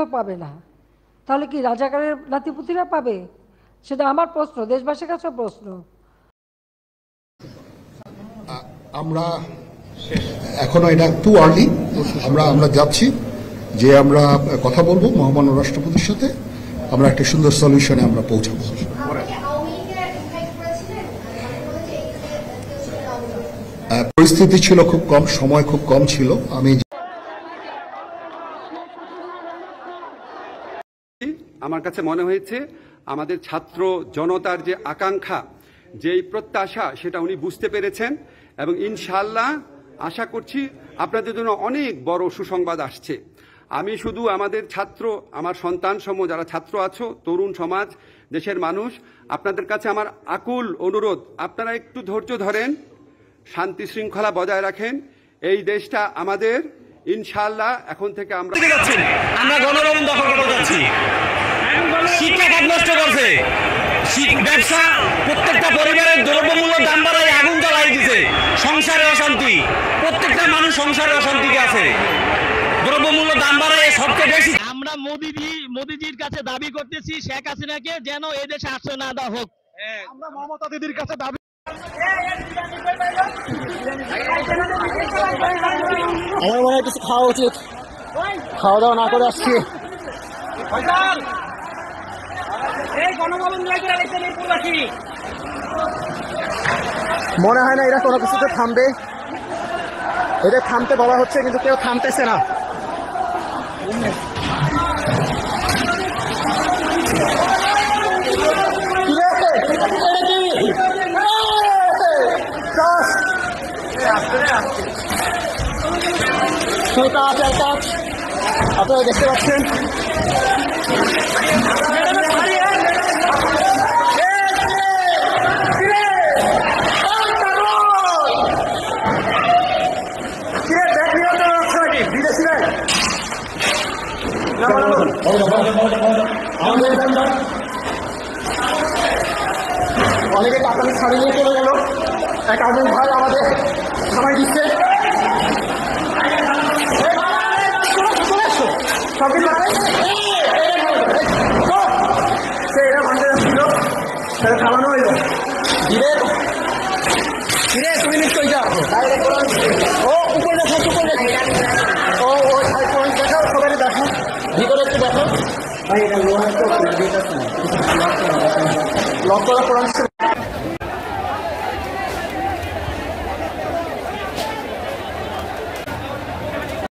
পাবে না, তাহলে কি রাজাকারের নাতিপুতিরা পাবে? সেটা আমার প্রশ্ন, দেশবাসীর কাছে প্রশ্ন। আমরা এখনো এটা টু আর্লি, আমরা যাচ্ছি যে আমরা কথা বলবো মহামান্য রাষ্ট্রপতির সাথে, আমরা একটা সুন্দর সলিউশনে আমরা পৌঁছাবো। পরিস্থিতি ছিল খুব কম, সময় খুব কম ছিল। আমার কাছে মনে হয়েছে আমাদের ছাত্র জনতার যে আকাঙ্ক্ষা, যেই প্রত্যাশা, সেটা উনি বুঝতে পেরেছেন এবং ইনশাআল্লাহ আশা করছি আপনাদের জন্য অনেক বড় সুসংবাদ আসছে। আমি শুধু আমাদের ছাত্র, আমার সন্তানসমূহ যারা ছাত্র আছো, তরুণ সমাজ, দেশের মানুষ, আপনাদের কাছে আমার আকুল অনুরোধ, আপনারা একটু ধৈর্য ধরেন, শান্তি শৃঙ্খলা বজায় রাখেন। এই দেশটা আমাদের, ইনশাআল্লাহ এখন থেকে আমরা গণভবন দখল করতে যাচ্ছি। শিক্ষা খাত নষ্ট করছে, ব্যবসা, প্রত্যেকটা পরিবারের দ্রব্যমূল্য দাম বাড়ায় আগুন জ্বালাই দিছে, সংসারে অশান্তি, প্রত্যেকটা মানুষ সংসারে অশান্তিতে আছে, দ্রব্যমূল্য দাম বাড়ায় সবচেয়ে বেশি। আমরা মোদিজির কাছে দাবি করতেছি শেখ হাসিনাকে যেন এই দেশে আশ্রয় না দেওয়া হোক। আমরা মমতা দিদির কাছে দাবি, আমার মনে হয় কিছু খাওয়া উচিত, খাওয়া দাওয়া না করে আসছি। মনে হয় না এরা কোনো কিছুতে থামবে, এদের থামতে বলা হচ্ছে কিন্তু কেউ থামতেছে না। আপনারা দেখতে পাচ্ছেন অনেকে টাকা ছাড়ি নিয়ে চলে গেল, এক আগুন ভাই আমাদের থামাই দিচ্ছে। এরা ভাঙতে যাচ্ছিল, সেটা থামানো হইল। তুমি নিশ্চয়ই যাও, ও উপরে দেখো, উপরে ও দেখো, সবাই দেখো, ভিতরে একটু দেখো। ভাই এটা লক করা কোরআন